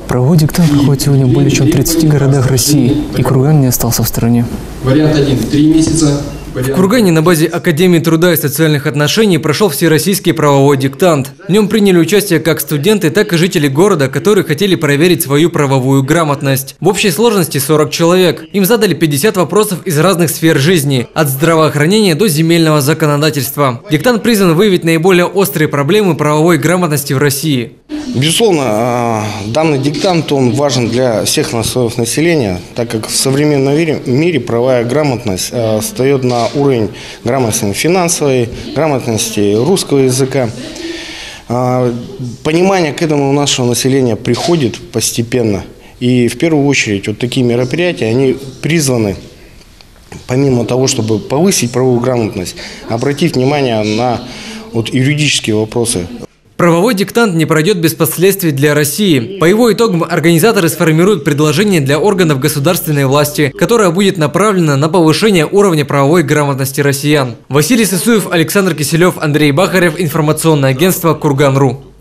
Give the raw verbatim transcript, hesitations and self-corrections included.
Правовой диктант проходит сегодня в более чем тридцати городах России, и Курган не остался в стороне. Вариант один – три месяца. В Кургане на базе Академии труда и социальных отношений прошел всероссийский правовой диктант. В нем приняли участие как студенты, так и жители города, которые хотели проверить свою правовую грамотность. В общей сложности сорок человек. Им задали пятьдесят вопросов из разных сфер жизни, от здравоохранения до земельного законодательства. Диктант призван выявить наиболее острые проблемы правовой грамотности в России. Безусловно, данный диктант он важен для всех слоев населения, так как в современном мире правовая грамотность встает на уровень грамотности финансовой, грамотности русского языка. Понимание к этому у нашего населения приходит постепенно. И в первую очередь вот такие мероприятия, они призваны, помимо того, чтобы повысить правовую грамотность, обратить внимание на вот юридические вопросы. Правовой диктант не пройдет без последствий для России. По его итогам организаторы сформируют предложение для органов государственной власти, которое будет направлено на повышение уровня правовой грамотности россиян. Василий Сысуев, Александр Киселев, Андрей Бахарев. Информационное агентство Курган точка ру.